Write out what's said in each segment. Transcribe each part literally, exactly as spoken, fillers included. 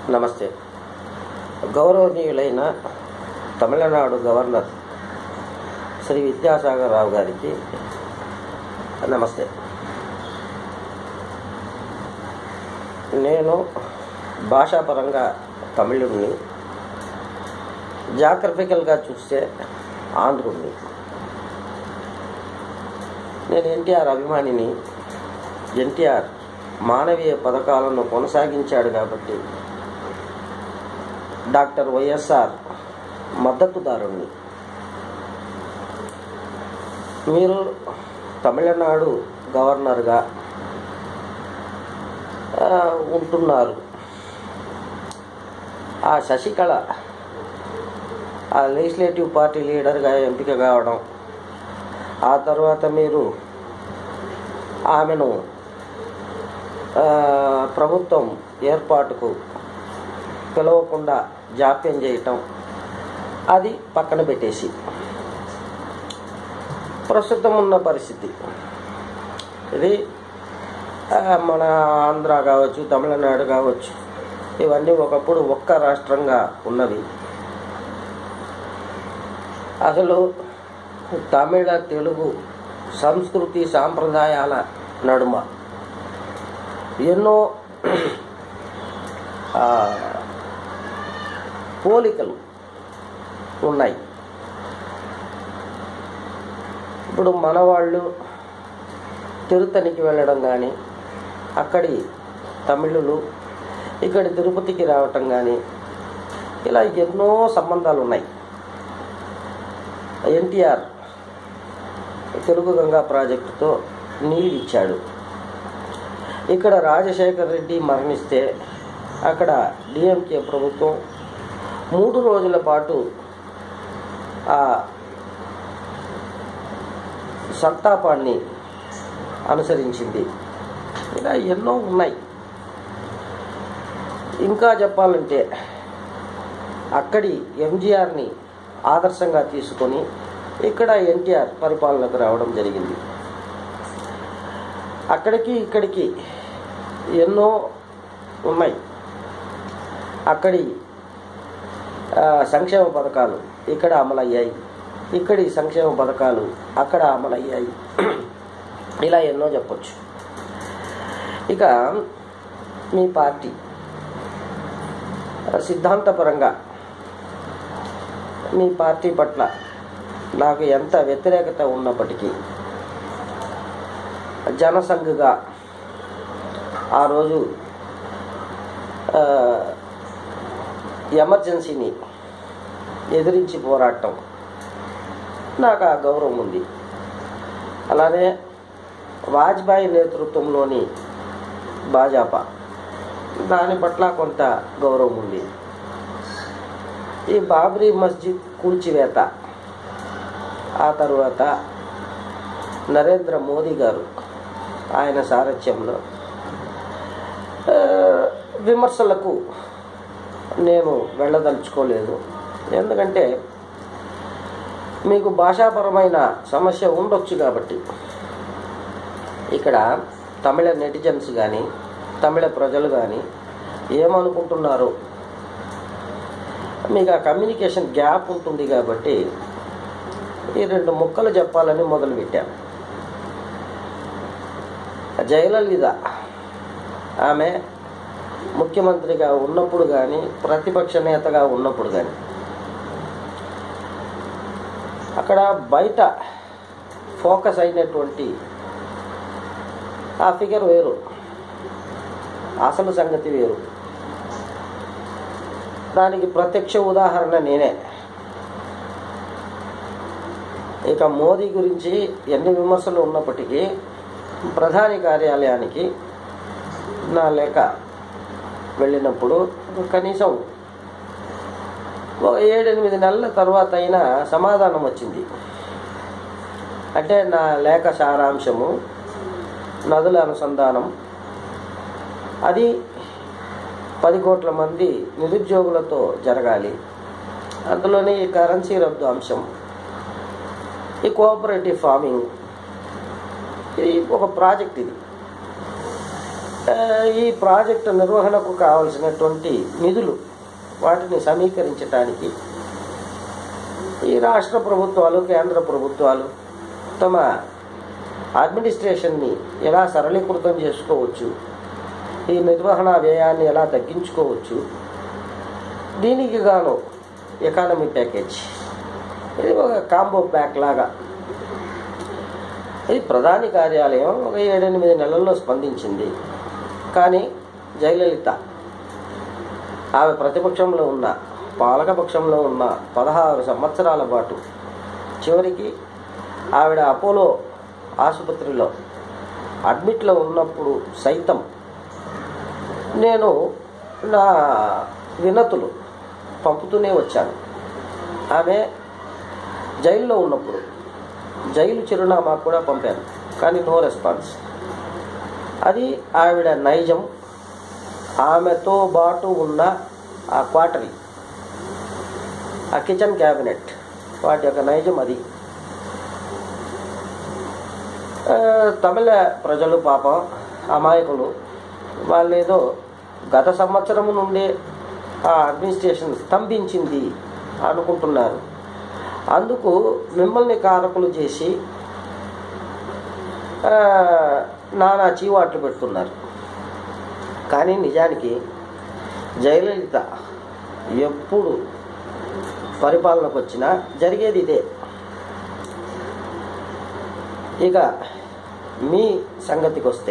నమస్తే. గౌరవనీయులైన తమిళనాడు గవర్నర్ శ్రీ విద్యాసాగర్ రావు గారికి నమస్తే. నేను భాషాపరంగా తమిళుడిని, జాగ్రఫికల్గా చూస్తే ఆంధ్రుడిని. నేను ఎన్టీఆర్ అభిమానిని. ఎన్టీఆర్ మానవీయ పథకాలను కొనసాగించాడు కాబట్టి డాక్టర్ వైఎస్ఆర్ మద్దతుదారుణ్ణి. మీరు తమిళనాడు గవర్నర్గా ఉంటున్నారు. ఆ శశికళ ఆ లెజిస్లేటివ్ పార్టీ లీడర్గా ఎంపిక కావడం, ఆ తర్వాత మీరు ఆమెను ప్రభుత్వం ఏర్పాటుకు పిలవకుండా జాప్యం చేయటం, అది పక్కన పెట్టేసి ప్రస్తుతం ఉన్న పరిస్థితి ఇది మన ఆంధ్ర కావచ్చు, తమిళనాడు కావచ్చు, ఇవన్నీ ఒకప్పుడు ఒక్క రాష్ట్రంగా ఉన్నవి. అసలు తమిళ తెలుగు సంస్కృతి సాంప్రదాయాల నడుమ ఎన్నో పోలికలు ఉన్నాయి. ఇప్పుడు మన వాళ్ళు తిరుత్తనికి వెళ్ళడం కానీ, అక్కడి తమిళులు ఇక్కడి తిరుపతికి రావటం కానీ, ఇలా ఎన్నో సంబంధాలు ఉన్నాయి. ఎన్టీఆర్ తెలుగు గంగా ప్రాజెక్టుతో నీళ్ళు ఇచ్చాడు. ఇక్కడ రాజశేఖర్ రెడ్డి మరణిస్తే అక్కడ డిఎంకే ప్రభుత్వం మూడు రోజుల పాటు ఆ సంతాపాన్ని అనుసరించింది. ఇలా ఎన్నో ఉన్నాయి. ఇంకా చెప్పాలంటే అక్కడి ఎంజీఆర్ని ఆదర్శంగా తీసుకొని ఇక్కడ ఎన్టీఆర్ పరిపాలనకు రావడం జరిగింది. అక్కడికి ఇక్కడికి ఎన్నో ఉన్నాయి. అక్కడి సంక్షేమ పథకాలు ఇక్కడ అమలయ్యాయి, ఇక్కడి సంక్షేమ పథకాలు అక్కడ అమలయ్యాయి. ఇలా ఎన్నో చెప్పొచ్చు. ఇక మీ పార్టీ సిద్ధాంతపరంగా మీ పార్టీ పట్ల నాకు ఎంత వ్యతిరేకత ఉన్నప్పటికీ జనసంఘగా ఆ రోజు ఎమర్జెన్సీని ఎదిరించి పోరాటం నాకు ఆ గౌరవం ఉంది. అలానే వాజ్పేయి నేతృత్వంలోని భాజపా, దాని పట్ల కొంత గౌరవం ఉంది. ఈ బాబ్రీ మస్జిద్ కూల్చివేత, ఆ తరువాత నరేంద్ర మోదీ గారు ఆయన సారథ్యంలో విమర్శలకు నేను వెళ్ళదలుచుకోలేదు. ఎందుకంటే మీకు భాషాపరమైన సమస్య ఉండొచ్చు కాబట్టి. ఇక్కడ తమిళ నెటిజన్స్ కానీ, తమిళ ప్రజలు కానీ ఏమనుకుంటున్నారో మీకు ఆ కమ్యూనికేషన్ గ్యాప్ ఉంటుంది కాబట్టి ఈ రెండు ముక్కలు చెప్పాలని మొదలుపెట్టాను. జయలలిత ఆమె ముఖ్యమంత్రిగా ఉన్నప్పుడు కానీ, ప్రతిపక్ష నేతగా ఉన్నప్పుడు కానీ అక్కడ బయట ఫోకస్ అయినటువంటి ఆ ఫిగర్ వేరు, అసలు సంగతి వేరు. దానికి ప్రత్యక్ష ఉదాహరణ నేనే. ఇక మోదీ గురించి ఎన్ని విమర్శలు ఉన్నప్పటికీ ప్రధాని కార్యాలయానికి నా లేఖ వెళ్ళినప్పుడు కనీసం ఒక ఏడెనిమిది నెలల తర్వాత అయినా సమాధానం వచ్చింది. అంటే నా లేఖ సారాంశము, నదుల అనుసంధానం, అది పది కోట్ల మంది నిరుద్యోగులతో జరగాలి. అందులోనే ఈ కరెన్సీ రద్దు అంశం, ఈ కోఆపరేటివ్ ఫార్మింగ్, ఇది ఒక ప్రాజెక్ట్. ఇది ఈ ప్రాజెక్టు నిర్వహణకు కావలసినటువంటి నిధులు వాటిని సమీకరించడానికి ఈ రాష్ట్ర ప్రభుత్వాలు కేంద్ర ప్రభుత్వాలు తమ అడ్మినిస్ట్రేషన్ని ఎలా సరళీకృతం చేసుకోవచ్చు, ఈ నిర్వహణ వ్యయాన్ని ఎలా తగ్గించుకోవచ్చు, దీనికి గాను ఎకానమీ ప్యాకేజ్ ఇది ఒక కాంబో ప్యాక్ లాగా ఇది ప్రధాని కార్యాలయం ఒక ఏడెనిమిది నెలల్లో స్పందించింది. కానీ జయలలిత ఆమె ప్రతిపక్షంలో ఉన్న పాలకపక్షంలో ఉన్న పదహారు సంవత్సరాల పాటు చివరికి ఆవిడ అపోలో ఆసుపత్రిలో అడ్మిట్లో ఉన్నప్పుడు సైతం నేను నా వినతులు పంపుతూనే వచ్చాను. ఆమె జైల్లో ఉన్నప్పుడు జైలు చిరునామా కూడా పంపాను, కానీ నో రెస్పాన్స్. అది ఆవిడ నైజం. ఆమెతో పాటు ఉన్న ఆ క్వార్టరీ, ఆ కిచెన్ క్యాబినెట్ వాటి యొక్క నైజం అది. తమిళ ప్రజలు పాపం అమాయకులు, వాళ్ళేదో గత సంవత్సరం నుండే ఆ అడ్మినిస్ట్రేషన్ స్తంభించింది అనుకుంటున్నారు. అందుకు మిమ్మల్ని కారకులు చేసి నానా చీవాట్లు పెడుతున్నారు. కానీ నిజానికి జయలలిత ఎప్పుడు పరిపాలనకు వచ్చినా జరిగేది ఇదే. ఇక మీ సంగతికి వస్తే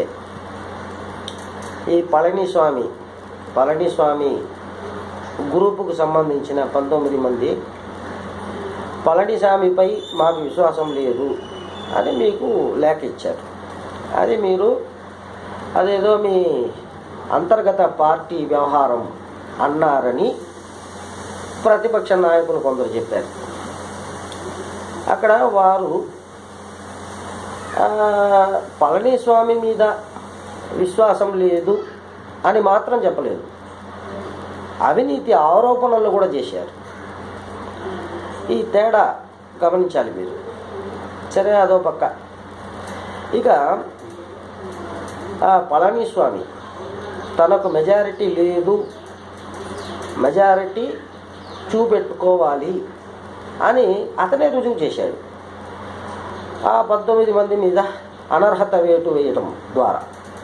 ఈ పళనిస్వామి పళనిస్వామి గ్రూపుకు సంబంధించిన పంతొమ్మిది మంది పళనిస్వామిపై మాకు విశ్వాసం లేదు అని మీకు లేఖ ఇచ్చారు. అది మీరు అదేదో మీ అంతర్గత పార్టీ వ్యవహారం అన్నారని ప్రతిపక్ష నాయకులు కొందరు చెప్పారు. అక్కడ వారు పళనిస్వామి మీద విశ్వాసం లేదు అని మాత్రం చెప్పలేదు, అవినీతి ఆరోపణలు కూడా చేశారు. ఈ తేడా గమనించాలి మీరు. సరే, అదో పక్క. ఇక పళనిస్వామి తనకు మెజారిటీ లేదు, మెజారిటీ చూపెట్టుకోవాలి అని అతనే రుజువు చేశాడు. ఆ పంతొమ్మిది మంది మీద అనర్హత వేటు వేయడం ద్వారా.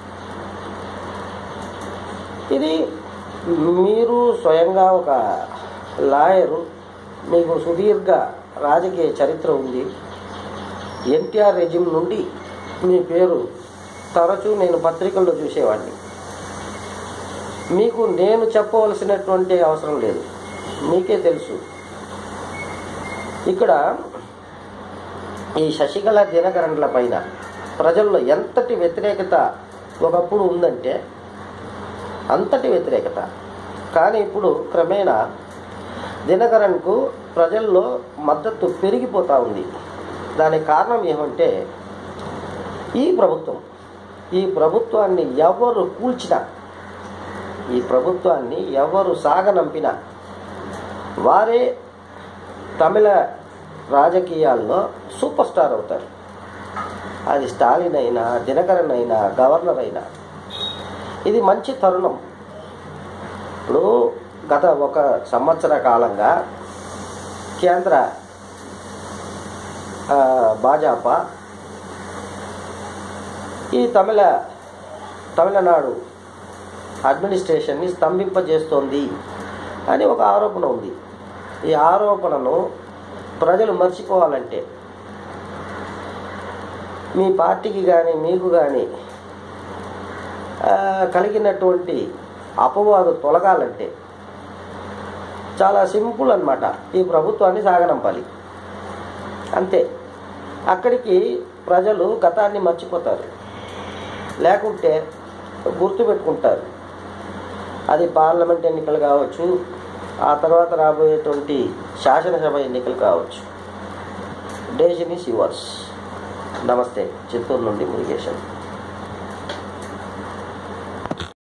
ఇది మీరు స్వయంగా ఒక లాయరు, మీకు సుదీర్ఘ రాజకీయ చరిత్ర ఉంది. ఎన్టీఆర్ రెజిమ్ నుండి మీ పేరు తరచూ నేను పత్రికల్లో చూసేవాడిని. మీకు నేను చెప్పవలసినటువంటి అవసరం లేదు, మీకే తెలుసు. ఇక్కడ ఈ శశికళ దినకరన్ల పైన ప్రజల్లో ఎంతటి వ్యతిరేకత ఒకప్పుడు ఉందంటే అంతటి వ్యతిరేకత. కానీ ఇప్పుడు క్రమేణా దినకరన్కు ప్రజల్లో మద్దతు పెరిగిపోతూ ఉంది. దానికి కారణం ఏమంటే ఈ ప్రభుత్వం ఈ ప్రభుత్వాన్ని ఎవరు కూల్చినా, ఈ ప్రభుత్వాన్ని ఎవరు సాగనంపినా వారే తమిళ రాజకీయాల్లో సూపర్ స్టార్ అవుతారు. అది స్టాలిన్ అయినా, దినకరన్ అయినా, గవర్నర్ అయినా. ఇది మంచి తరుణం. ఇప్పుడు గత ఒక సంవత్సర కాలంగా కేంద్ర భాజపా ఈ తమిళ తమిళనాడు అడ్మినిస్ట్రేషన్ని స్తంభింపజేస్తోంది అని ఒక ఆరోపణ ఉంది. ఈ ఆరోపణను ప్రజలు మర్చిపోవాలంటే, మీ పార్టీకి కానీ మీకు కానీ కలిగినటువంటి అపవాదు తొలగాలంటే చాలా సింపుల్ అన్నమాట. ఈ ప్రభుత్వాన్ని సాగనంపాలి, అంతే. అక్కడికి ప్రజలు గతాన్ని మర్చిపోతారు, లేకుంటే గుర్తుపెట్టుకుంటారు. అది పార్లమెంట్ ఎన్నికలు కావచ్చు, ఆ తర్వాత రాబోయేటువంటి శాసనసభ ఎన్నికలు కావచ్చు. Decision is yours. నమస్తే. చిత్తూరు నుండి మురుగేశన్.